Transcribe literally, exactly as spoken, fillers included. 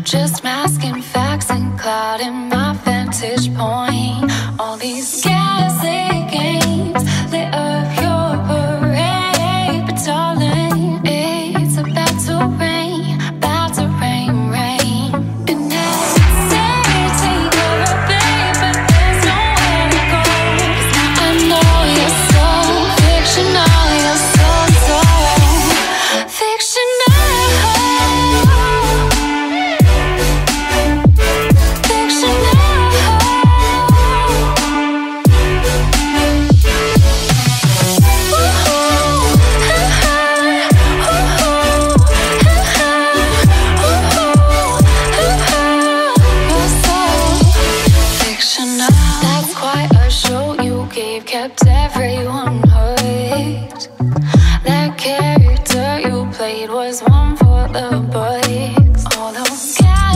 Just masking facts and clouding my vantage point. All these gaslit games lit up your parade, but darling, it's about to rain, about to rain, rain. And they say take her a babe, but there's nowhere to go. 'Cause I know you're so fictional, you're so, so fictional. That's quite a show you gave, kept everyone hooked. That character you played was one for the books. All those guys